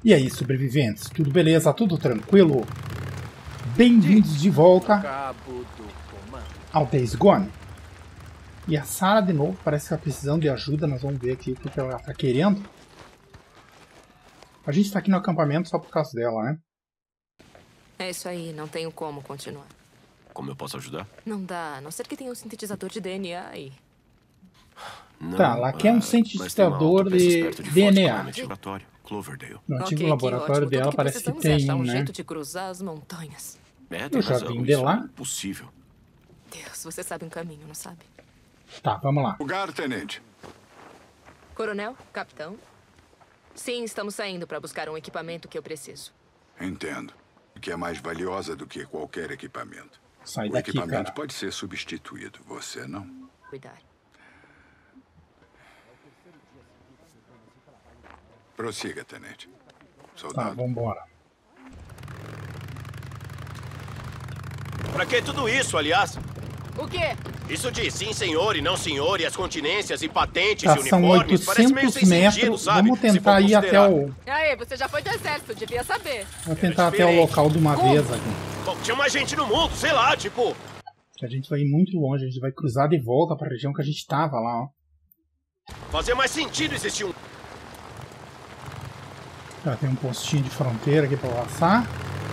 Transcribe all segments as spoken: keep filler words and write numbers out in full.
E aí, sobreviventes? Tudo beleza? Tudo tranquilo? Bem-vindos de volta ao Days Gone. E a Sarah de novo parece que está precisando de ajuda. Nós vamos ver aqui o que ela está querendo. A gente está aqui no acampamento só por causa dela, né? É isso aí, não tenho como continuar. Como eu posso ajudar? Não dá, a não ser que tenha um sintetizador de D N A aí. Não, Tá, lá quer um ah, sintetizador de, de D N A. laboratório, Cloverdale. No antigo Ok, laboratório que dela Tudo parece que precisamos é tem achar um, um né? jeito de cruzar as montanhas. É, tem Eu já razão, vim de isso lá. é possível. Deus, você sabe um caminho, não sabe? Tá, vamos lá. Lugar, tenente. Coronel? Capitão? Sim, estamos saindo para buscar um equipamento que eu preciso. Entendo. Que é mais valiosa do que qualquer equipamento. Sai O daqui, equipamento cara. pode ser substituído, você não? Cuidar. Prossiga, tenente. Tá, Soldado. vambora. Pra que tudo isso, aliás? O quê? Isso de sim, senhor e não senhor, e as continências e patentes Tá, e são uniformes, parece meio oitocentos sem metros. sentido, sabe? Vamos Se for tentar ir até considerar. o... Aí, você já foi do exército, devia saber. Vamos tentar até o local de uma vez aqui. Bom, tinha mais gente no mundo, sei lá, tipo... A gente vai ir muito longe, a gente vai cruzar de volta para a região que a gente tava lá, ó. Fazia mais sentido existir um... Já tem um postinho de fronteira aqui para passar.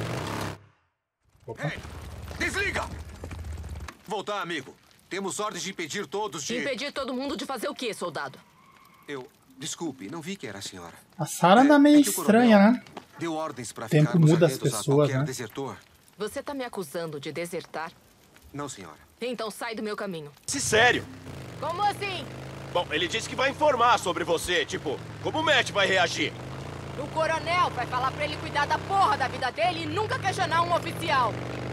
Opa. Ei, desliga! Voltar, amigo. Temos ordens de impedir todos de... Impedir todo mundo de fazer o quê, soldado? Eu... Desculpe, não vi que era a senhora. A Sarah anda meio É que o estranha, coronel né? Deu ordens para Tempo ficarmos muda as atentos a pessoas, qualquer né? desertor. Você tá me acusando de desertar? Não, senhora. Então sai do meu caminho. Se sério. Como assim? Bom, ele disse que vai informar sobre você, tipo, como o Matt vai reagir. O coronel vai falar pra ele cuidar da porra da vida dele e nunca questionar um oficial.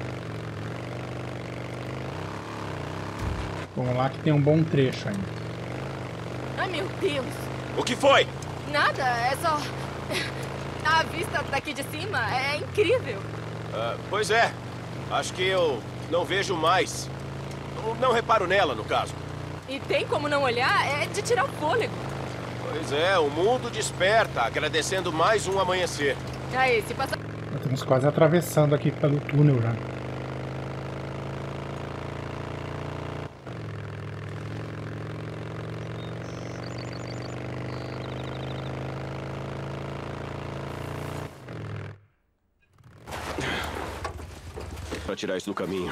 Vamos lá que tem um bom trecho ainda. Ai, meu Deus. O que foi? Nada, é só... A vista daqui de cima é incrível. Ah, pois é. Acho que eu não vejo mais. Não, não reparo nela, no caso. E tem como não olhar? É de tirar o fôlego. Pois é, o mundo desperta, agradecendo mais um amanhecer. Aí, se passar... Já estamos quase atravessando aqui pelo túnel já. Pra tirar isso do caminho.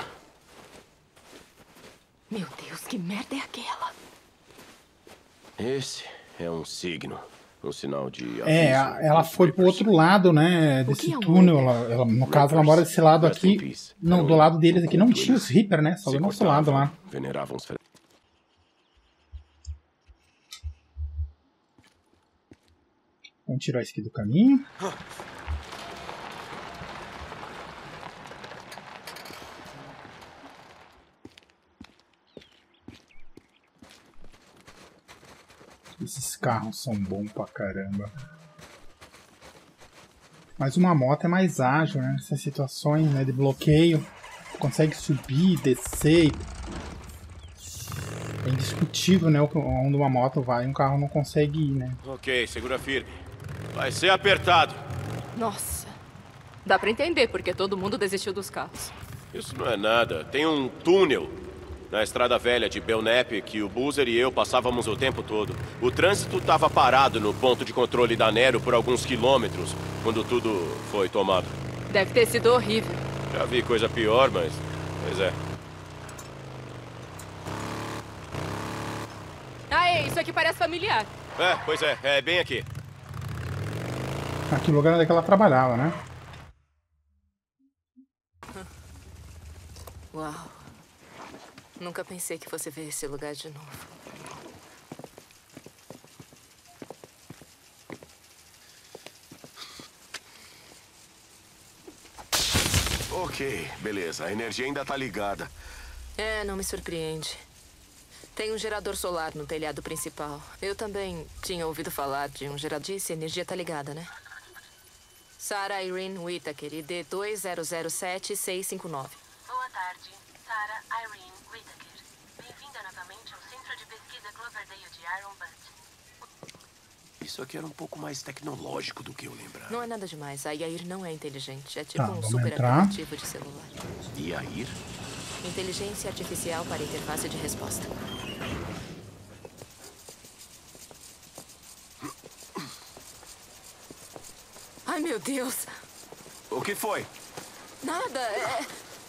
Meu Deus, que merda é aquela? Esse é um signo. Um sinal de É, aviso. a- ela foi pro outro lado, né, O desse que é um túnel. Reaper? Ela, ela- no caso, ela mora desse lado Rest in aqui. peace. Não, Eram do lado deles aqui não tinha culturas. os Reaper, né? Só Se do nosso cortavam, lado lá. veneravam os... Vamos tirar isso aqui do caminho. Esses carros são bons pra caramba. Mas uma moto é mais ágil, né? Nessas situações, né, de bloqueio. Consegue subir, descer. É indiscutível, né? Onde uma moto vai, um carro não consegue ir, né? Ok, segura firme. Vai ser apertado. Nossa. Dá pra entender porque todo mundo desistiu dos carros. Isso não é nada. Tem um túnel na estrada velha de Belknap que o Boozer e eu passávamos o tempo todo. O trânsito estava parado no ponto de controle da Nero por alguns quilômetros quando tudo foi tomado. Deve ter sido horrível. Já vi coisa pior, mas... Pois é. Aê, isso aqui parece familiar. É, pois é. É bem aqui. Aqui o lugar onde é que ela trabalhava, né? Uau. Nunca pensei que fosse ver esse lugar de novo. Ok, beleza. A energia ainda tá ligada. É, não me surpreende. Tem um gerador solar no telhado principal. Eu também tinha ouvido falar de um gerador. Disse, a energia tá ligada, né? Sarah Irene Whittaker, I D dois zero zero sete seis cinco nove. Boa tarde, Sarah Irene Whittaker. Bem-vinda novamente ao Centro de Pesquisa Cloverdale de Iron Butt. Isso aqui era um pouco mais tecnológico do que eu lembrava. Não é nada demais. A Yair não é inteligente. É tipo Tá, um vamos super entrar. aplicativo de celular. Yair? Inteligência artificial para interface de resposta. Ai, meu Deus. O que foi? Nada. É...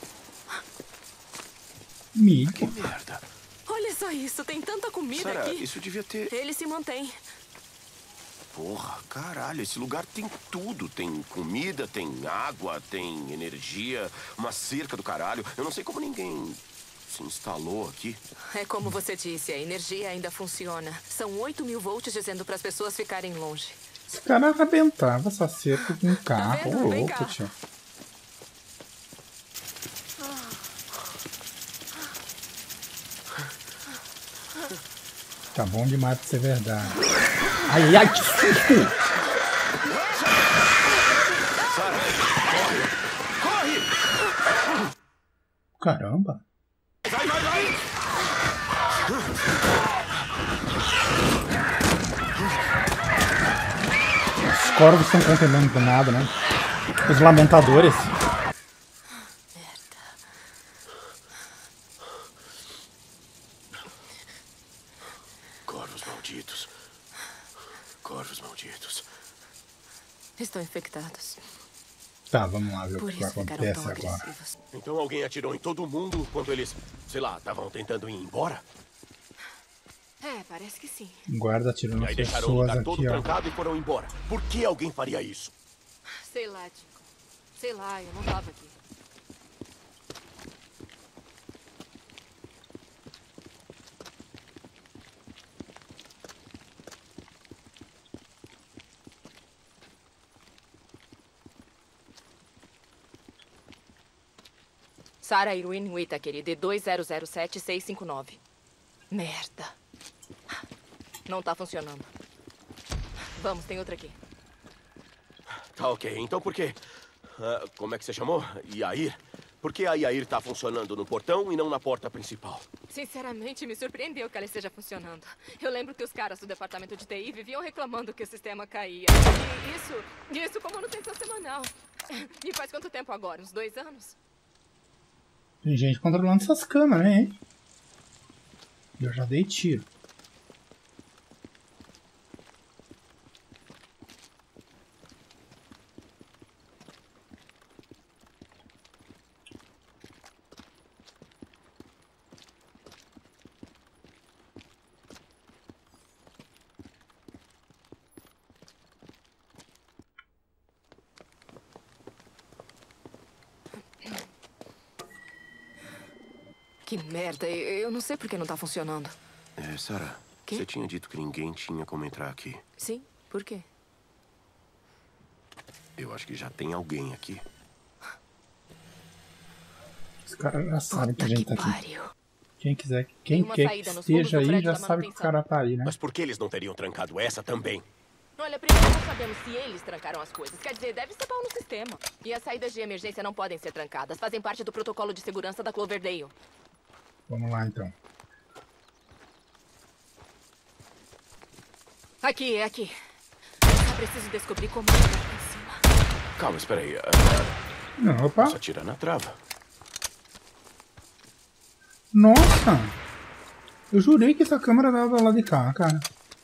Mig. Que merda. Olha só isso. Tem tanta comida Sarah, aqui. isso devia ter... Ele se mantém. Porra, caralho, esse lugar tem tudo. Tem comida, tem água, tem energia, uma cerca do caralho. Eu não sei como ninguém se instalou aqui. É como você disse, a energia ainda funciona. São oito mil volts dizendo para as pessoas ficarem longe. Esse cara arrebentava essa cerca com um carro. vendo? Ô, Vem louco, cá. tio. Tá bom demais pra ser verdade. Ai, ai, que susto! Caramba! Vai, vai, vai! Os corvos estão contemplando do nada, né? Os lamentadores. Corvos malditos. Corvos malditos. Estão infectados. Tá, vamos lá ver Por o que isso ficaram acontece tão agora. agressivos. Então alguém atirou em todo mundo quando eles, sei lá, estavam tentando ir embora? É, parece que sim. Um guarda atirou E nas aí deixaram o pessoas lugar todo aqui, ó. trancado e foram embora. Por que alguém faria isso? Sei lá, Tico. Sei lá, eu não tava aqui. Sarah Irwin Whittaker, D dois zero zero sete seis cinco nove. Merda. Não tá funcionando. Vamos, tem outra aqui. Tá ok, então por quê? Ah, como é que você chamou? Yair? Por que a Yair tá funcionando no portão e não na porta principal? Sinceramente, me surpreendeu que ela esteja funcionando. Eu lembro que os caras do departamento de T I viviam reclamando que o sistema caía. E isso, isso com manutenção semanal. E faz quanto tempo agora? Uns dois anos? Tem gente controlando essas câmeras, hein? Eu já dei tiro. Que merda, eu não sei por que não tá funcionando. É, Sarah, Quê? você tinha dito que ninguém tinha como entrar aqui. Sim, por quê? Eu acho que já tem alguém aqui. Os caras já sabem que a Puta gente que tá aqui. pariu. Quem quiser, quem uma quer que saída nos fundos esteja do aí prédio já da sabe que o manutenção. cara tá aí, né? Mas por que eles não teriam trancado essa também? Olha, primeiro não sabemos se eles trancaram as coisas. Quer dizer, deve ser pau no sistema. E as saídas de emergência não podem ser trancadas. Fazem parte do protocolo de segurança da Cloverdale. Vamos lá, então. Aqui, é aqui. Só preciso descobrir como chegar lá em cima. Calma, espera aí. Não, opa. Posso atirar na trava. Nossa! Eu jurei que essa câmera dava lá de cá, cara.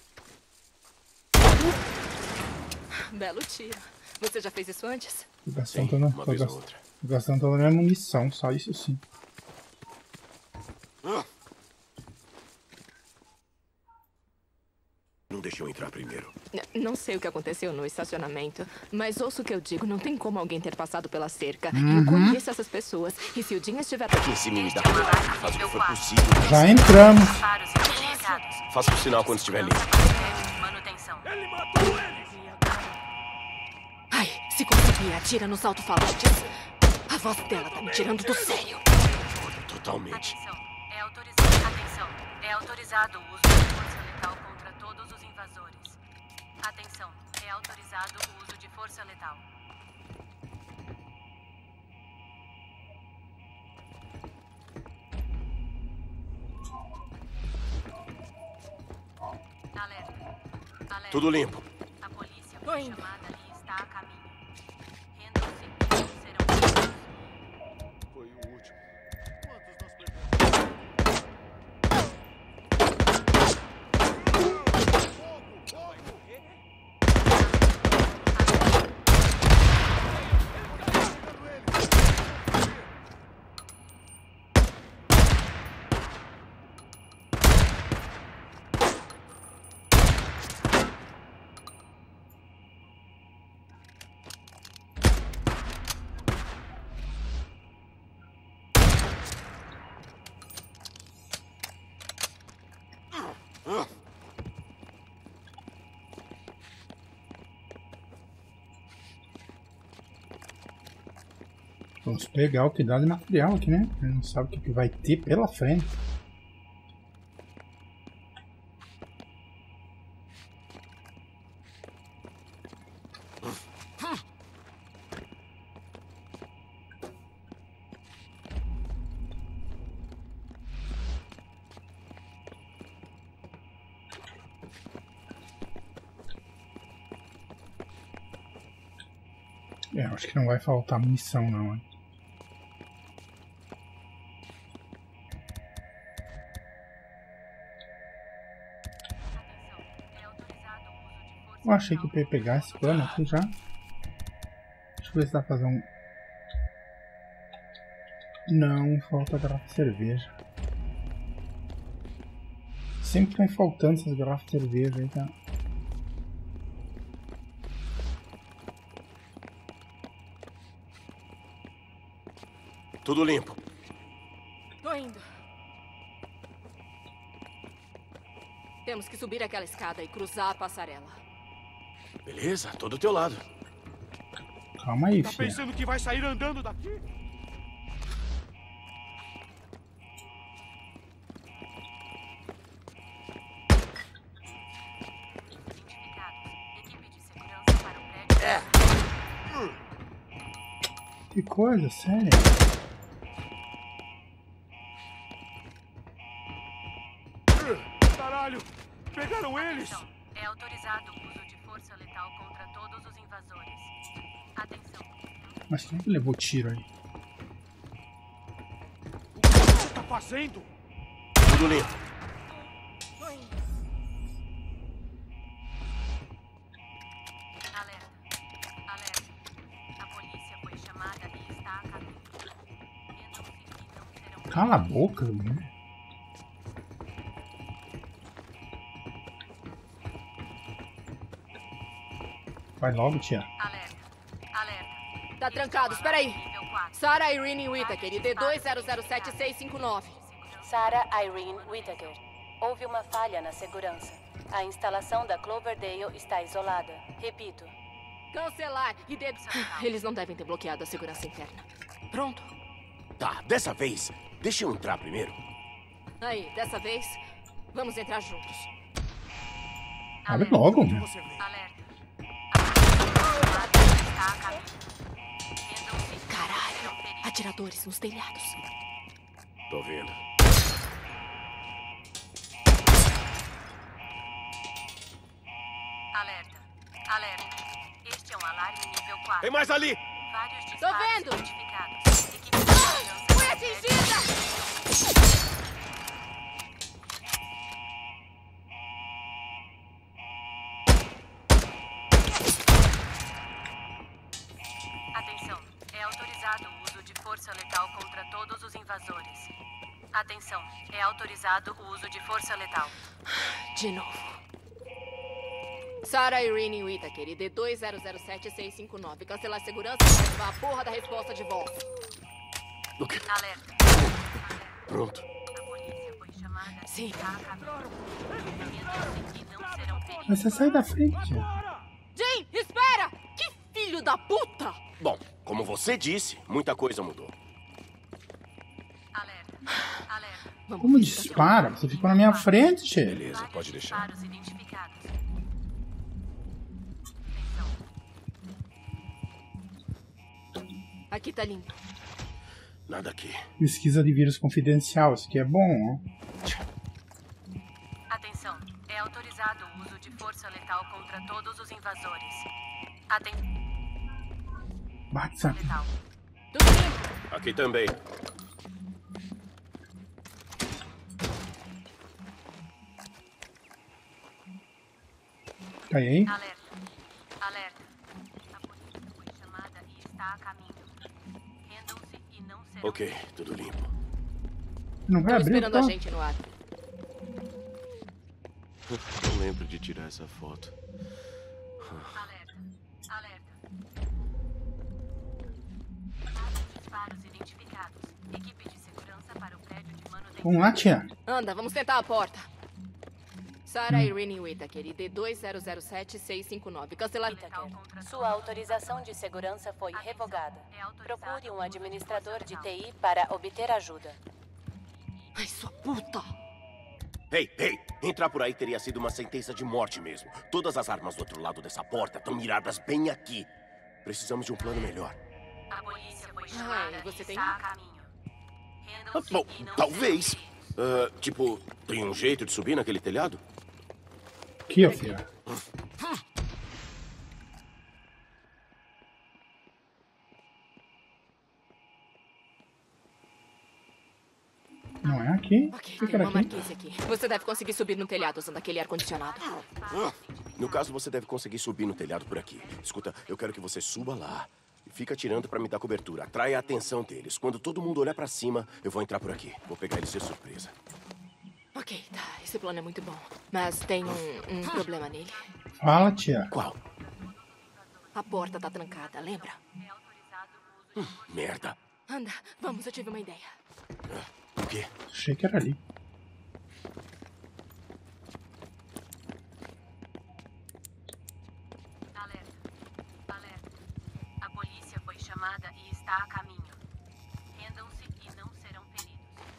Belo tiro. Você já fez isso antes? Tô gastando Sim, toda, uma tô vez ou gast- outra. tô gastando toda a minha munição, só isso sim. Não deixa eu entrar primeiro. N- Não sei o que aconteceu no estacionamento, mas ouço o que eu digo. Não tem como alguém ter passado pela cerca. Eu conheço essas pessoas. E se o Jim estiver Aqui em cima me dá cuidado. Faz o que for possível. Já entramos. Disparos identificados. Faça o sinal quando estiver limpo. Manutenção. Ai, se conseguir, atira nos alto-falantes. A voz dela tá me tirando do sério. Totalmente. Atenção. É autorizado. Atenção. É autorizado o uso de força letal contra todos os invasores. Atenção. É autorizado o uso de força letal. Alerta. Alerta. Tudo limpo. A polícia foi chamada e está a caminho. Rendam-se e não serão presos. Foi o último. Vamos pegar o que dá de material aqui, né? A gente não sabe o que, que vai ter pela frente. É, acho que não vai faltar munição não, hein? Eu achei que eu ia pegar esse plano aqui já. Deixa eu ver se dá pra fazer um... Não, falta garrafa de cerveja. Sempre estão faltando essas garrafas de cerveja aí, tá? Tudo limpo. Tô indo. Temos que subir aquela escada e cruzar a passarela. Beleza, tô do teu lado. Calma aí, Tá filho. pensando que vai sair andando daqui? Identificados. Equipe de segurança para o prédio. Que coisa, sério? Caralho! Pegaram eles! Atenção. É autorizado o uso de força letal contra todos os invasores. Atenção. Mas quem é que levou tiro aí? O que você tá fazendo? Tudo limpo. Alerta. Alerta. A polícia foi chamada e está a caminho. Rendam-se e não serão presos. Cala a boca, né? Vai logo, tia. Alerta. Alerta. Tá trancado, espera aí. Nível quatro. Sarah Irene Whittaker, I D dois zero zero sete seis cinco nove. Sarah Irene Whittaker. Houve uma falha na segurança. A instalação da Cloverdale está isolada. Repito. Cancelar. I D... Eles não devem ter bloqueado a segurança interna. Pronto. Tá, dessa vez, deixa eu entrar primeiro. Aí, dessa vez, vamos entrar juntos. Abre logo, né? Você vê. Alerta. A polícia está a caminho. Rendam-se e não serão Caralho. feridos. Atiradores nos telhados. Tô vendo. Alerta. Alerta. Este é um alarme nível quatro. Tem mais ali! Vários disparos vendo. identificados. Equipe de segurança. Fui atingida! Atenção. É autorizado o uso de força letal contra todos os invasores. Atenção. É autorizado o uso de força letal. De novo. Sarah Irene Whittaker, I D dois zero zero sete seis cinco nove. Cancelar a segurança e ativar a porra da resposta de volta. O quê? Alerta. Pronto. A polícia foi chamada. Sim. Está a caminho. Rendam-se e não serão feridos. Mas você sai da frente, tia. Jim, espera! Que filho da puta! Bom, como você disse, muita coisa mudou. Alerta. Alerta. Vamos Como ver. dispara? Você ficou na minha frente, tia. Beleza, Vários pode deixar. disparos identificados. Atenção. Aqui tá limpo. Nada aqui. Pesquisa de vírus confidencial. Isso aqui é bom, ó. Atenção. É autorizado o uso de força letal contra todos os invasores. Aten... Bate, letal. Aqui também. Cai aí. Alerta. Alerta. A polícia foi chamada e está a caminho. Rendam-se e não serão... Ok, tudo limpo. Não vai Tô abrir, esperando a tá? gente no ar. Não lembro de tirar essa foto. Alerta. Alerta. Disparos identificados. Equipe de segurança para o prédio de manutenção. Vamos lá, tia. Anda, vamos tentar a porta. Sarah Irene Whittaker, I D dois zero zero sete seis cinco nove. Cancelar. Whittaker, sua autorização de segurança foi revogada. Procure um administrador de T I para obter ajuda. Ai, sua puta! Ei, ei! Entrar por aí teria sido uma sentença de morte mesmo. Todas as armas do outro lado dessa porta estão miradas bem aqui. Precisamos de um plano melhor. A polícia foi chamada Ai, você e tem... está a caminho. Ah, Rendam-se bom, e não talvez. serão feridos. Ah, tipo, tem um jeito de subir naquele telhado? Aqui, ó, filha. Não é aqui? Ok, O que tem que era uma aqui? marquise aqui. Você deve conseguir subir no telhado usando aquele ar-condicionado. No caso, você deve conseguir subir no telhado por aqui. Escuta, eu quero que você suba lá e fica atirando pra me dar cobertura. Atrai a atenção deles. Quando todo mundo olhar pra cima, eu vou entrar por aqui. Vou pegar eles de surpresa. Ok, tá. Esse plano é muito bom. Mas tem um, um problema nele. Fala, tia. Qual? A porta tá trancada, lembra? Hum, merda. Anda, vamos, eu tive uma ideia. O quê? Achei que era ali. Alerta. Alerta. A polícia foi chamada e está a caminho. Rendam-se e não serão feridos.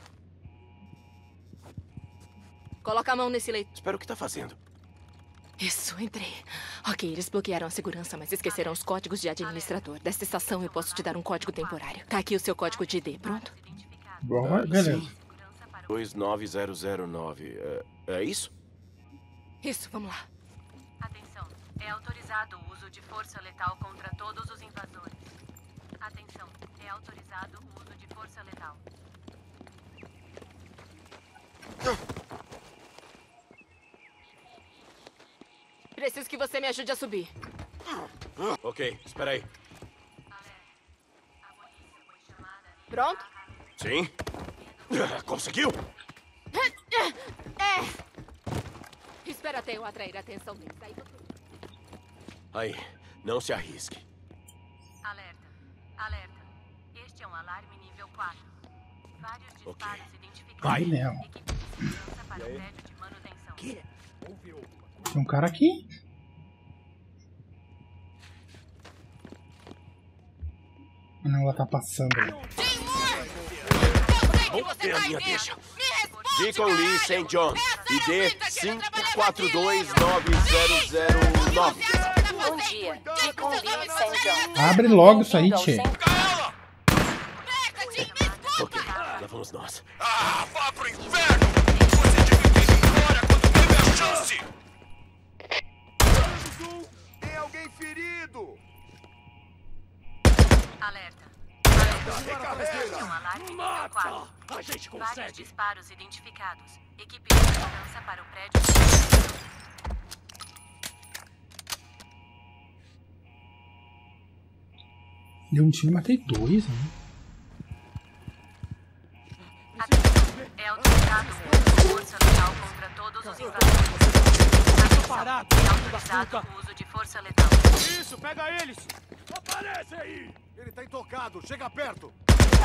Coloca a mão nesse leito. Espera, o que tá fazendo? Isso, entrei. Ok, eles bloquearam a segurança, mas esqueceram os códigos de administrador. Desta estação eu posso te dar um código temporário. Tá aqui o seu código de I D, pronto? Bom, Ah, beleza. sim. dois nove zero zero nove. É, é isso? Isso, vamos lá. Atenção. É autorizado o uso de força letal contra todos os invasores. Atenção. É autorizado o uso de força letal. Preciso que você me ajude a subir. Ok, espera aí. Pronto? Sim? Conseguiu? É! Espera até eu atrair a atenção deles. Aí você... Aí, não se arrisque. Alerta. Alerta. Este é um alarme nível quatro. Vários disparos identificados. Vai nela. Equipe de segurança para o prédio de manutenção. Tem um cara aqui? Ah, não, ela tá passando. Vamos ver a minha deixa. Deacon Lee Saint John. I D cinco quatro dois nove zero zero nove. Bom dia, Deacon Lee Saint John. Abre logo isso aí, tchê. Ok, lá vamos nós. Ah, vá pro inferno! Você devia ter ido embora quando teve a chance! Tem alguém ferido! Alerta. Alerta. Este é um alarme nível quatro. A gente Vários disparos identificados. Equipe de segurança para o prédio de... Deu um tiro e matei dois, né? Atenção. É autorizado o uso de força letal contra todos os invasores. Atenção. É autorizado o uso de força letal. Isso, pega eles! Aparece aí! Ele tá intocado, chega perto.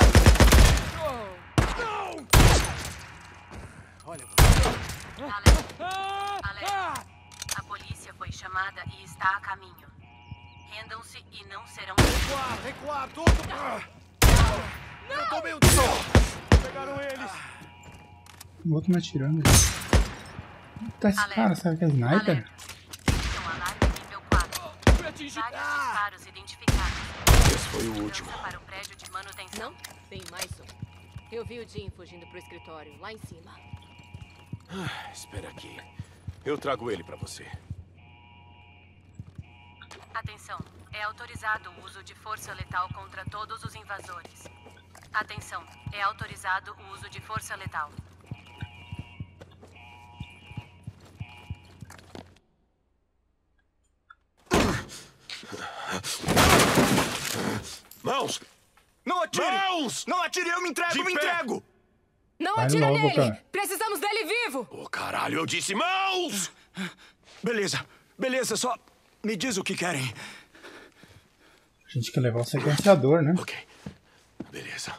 Não! Olha, Alerta. Alerta. A polícia foi chamada e está a caminho. Rendam-se e não serão... recuar, recuar, tudo. Eu tomei um tiro. Pegaram eles! O outro me atirando. Tá esse cara, sabe que é sniper? Alerta. Este é um alarme nível quatro. Fui atingido! Vários disparos identificados. Esse foi o último. Para o prédio de manutenção. Não? Tem mais um. Eu vi o Jim fugindo pro escritório, lá em cima. Ah, espera aqui. Eu trago ele pra você. Atenção, é autorizado o uso de força letal contra todos os invasores. Atenção, é autorizado o uso de força letal. Mãos! Não atire! Mãos! Não atire, eu me entrego, De me pé! entrego! Não Vai atira logo, nele! cara. Precisamos dele vivo! Ô, caralho, eu disse mãos! Beleza, beleza, só me diz o que querem. A gente quer levar o sequenciador, né? Ok, beleza.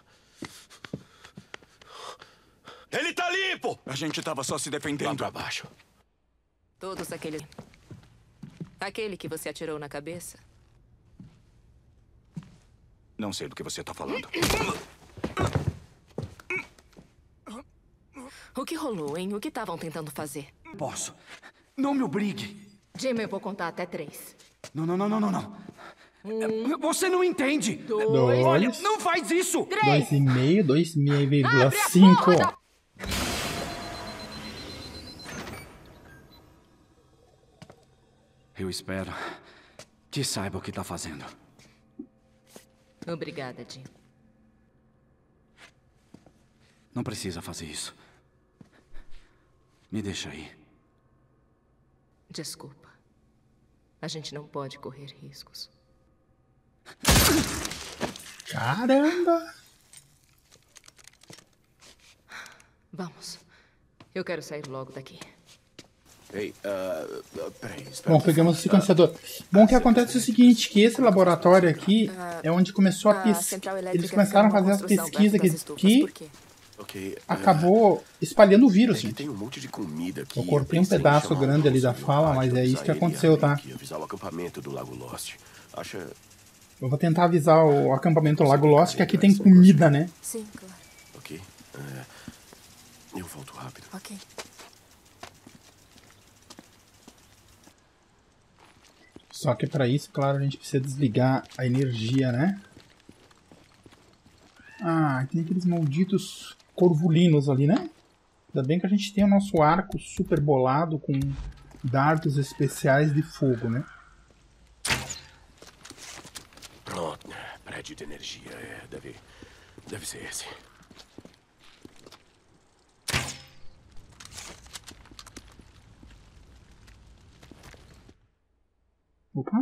Ele tá limpo! A gente tava só se Lá defendendo. pra baixo. Todos aquele... Aquele que você atirou na cabeça? Não sei do que você tá falando. O que rolou, hein? O que estavam tentando fazer? Posso. Não me obrigue. Jimmy, eu vou contar até três. Não, não, não, não, não, não. Um, Você não entende. dois, Olha, não faz isso. três. Dois e meio, dois vírgula Abre a cinco. porra da- Eu espero que saiba o que tá fazendo. Obrigada, Jim. Não precisa fazer isso. Me deixa aí. Desculpa. A gente não pode correr riscos. Caramba! Vamos. Eu quero sair logo daqui. Ei, uh, uh, peraí, espera. Bom, pegamos o sequenciador. Bom, o que acontece é o seguinte, que esse laboratório aqui é onde começou a A pesquisa. central elétrica Eles começaram a fica numa fazer as construção pesquisas perto das que, estufas. que Por quê? Ok, uh, acabou espalhando o vírus, é que gente. tem um monte de comida aqui. Eu cortei um pensei em pedaço chamar grande o ali da Wilson fala, no mas rádio, é isso avisar que ele e a aconteceu, tá? Rick, avisar o acampamento do Lago Lost. Acha... Eu vou tentar avisar o acampamento Lago Lost que aqui tem comida, né? Sim, claro. Ok. É, eu volto rápido. Ok. Só que para isso, claro, a gente precisa desligar a energia, né? Ah, tem aqueles malditos corvulinos ali, né? Ainda bem que a gente tem o nosso arco super bolado com dardos especiais de fogo, né? Pronto. Prédio de energia. É, deve... Deve ser esse. Opa.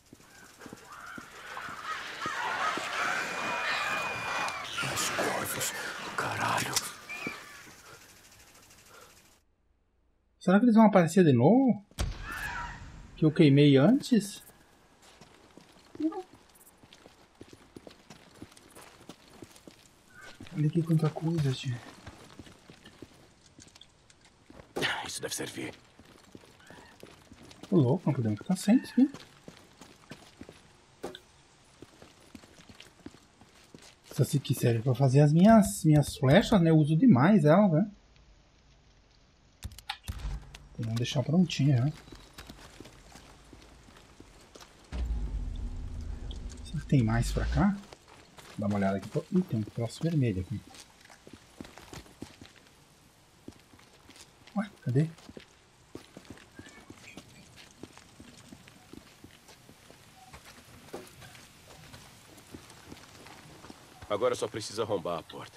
Os corvos. Caralho. Será que eles vão aparecer de novo? Que eu queimei antes? Olha aqui quanta coisa, tio. Isso deve servir. Ô louco, não podemos ficar sem isso aqui. Isso aqui serve pra fazer as minhas, minhas flechas, né? Eu uso demais ela, né? Vamos deixar prontinha, né? Será que tem mais pra cá? Dá uma olhada aqui. Ih, tem um troço vermelho aqui. Ué, cadê? Agora só precisa arrombar a porta.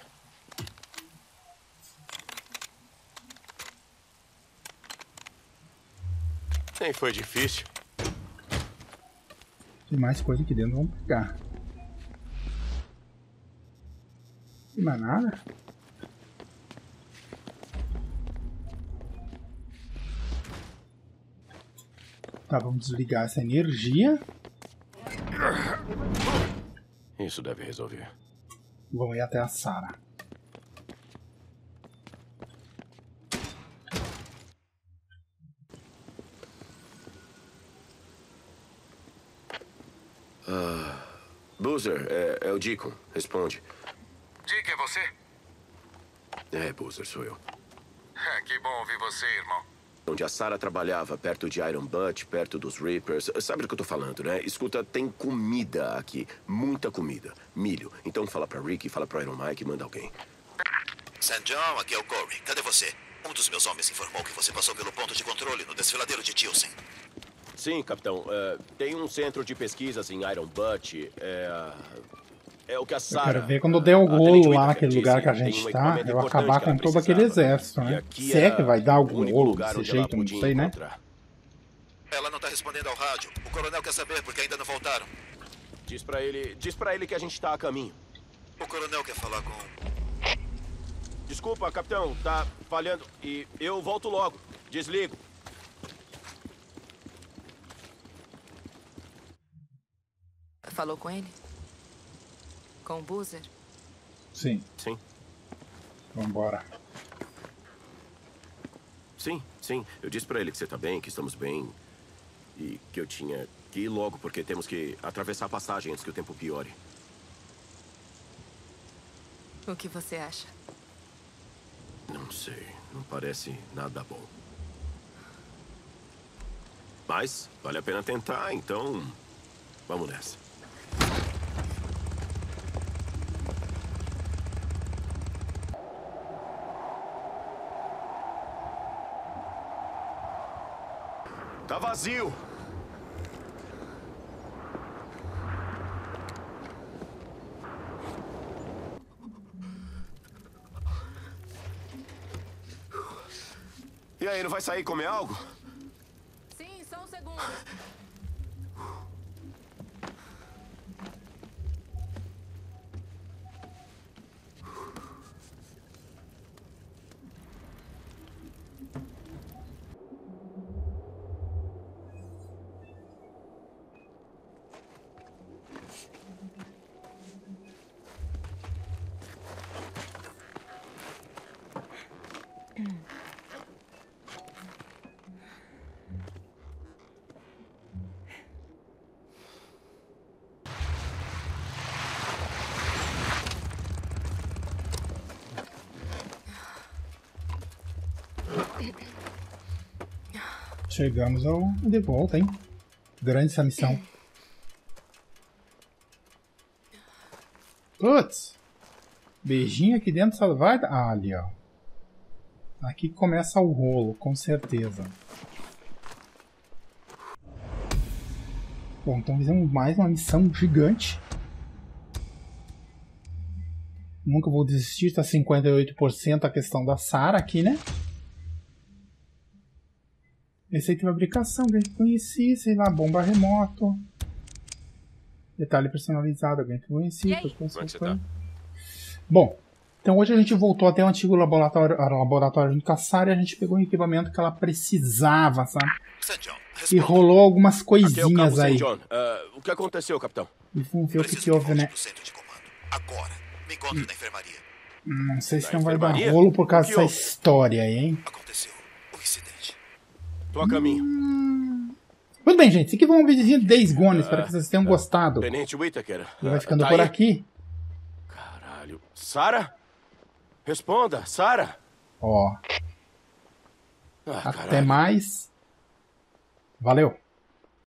Nem foi difícil. Tem mais coisa aqui dentro, vamos pegar. Não tem mais nada? Tá, vamos desligar essa energia. Isso deve resolver. Vamos ir até a Sarah. Uh, Boozer, é, é o Deacon. Responde. Dick, é você? É, Boozer, sou eu. Que bom ouvir você, irmão. Onde a Sarah trabalhava, perto de Iron Butt, perto dos Reapers. Sabe do que eu tô falando, né? Escuta, tem comida aqui. Muita comida. Milho. Então fala pra Rick, fala pro Iron Mike e manda alguém. Saint John, aqui é o Corey. Cadê você? Um dos meus homens informou que você passou pelo ponto de controle no desfiladeiro de Tilsen. sim, capitão. Uh, tem um centro de pesquisas em Iron Butte. É, é o que a Sarah... Eu quero ver quando der o rolo lá naquele lugar que a gente tá, eu acabar com todo aquele exército, né? Se é que vai dar algum rolo desse jeito, não sei, né? Ela não tá respondendo ao rádio. O coronel quer saber porque ainda não voltaram. Diz pra ele, diz pra ele que a gente tá a caminho. O coronel quer falar com... Desculpa, capitão, tá falhando. E eu volto logo. Desligo. Falou com ele? Com o Boozer? Sim. Sim. Vambora. Sim, sim. Eu disse pra ele que você tá bem, que estamos bem. E que eu tinha que ir logo, porque temos que atravessar a passagem antes que o tempo piore. O que você acha? Não sei. Não parece nada bom. Mas vale a pena tentar, então... Vamos nessa. Tá vazio. E aí, não vai sair comer algo? Sim, só um segundo. Chegamos ao de volta, hein? Grande essa missão. Putz! Beijinho aqui dentro só vai... Ah, ali, ó. Aqui começa o rolo, com certeza. Bom, então fizemos mais uma missão gigante. Nunca vou desistir, tá cinquenta e oito por cento a questão da Sarah aqui, né? Receita de fabricação, alguém que conheci, sei lá, bomba remoto. Detalhe personalizado, alguém que conheci. Tá? Bom, então hoje a gente voltou até o antigo laboratório, laboratório junto com a Sarah e a gente pegou um equipamento que ela precisava, sabe? E rolou algumas coisinhas aí. John. Uh, o que aconteceu, capitão? E vamos ver o que, que houve, né? Agora, me encontro hum. na enfermaria. Não sei se na não vai enfermaria? dar rolo por causa dessa houve? história aí, hein? Aconteceu o incidente. Tô a caminho. Hum... Muito bem, gente. Esse aqui foi um videozinho de Days Gone. Uh, Espero que vocês tenham uh, gostado. Tenente Whittaker. Uh, vai ficando tá por aí? aqui. Caralho. Sarah? Responda, Sarah. Ó. Ah, Até caralho. mais. Valeu.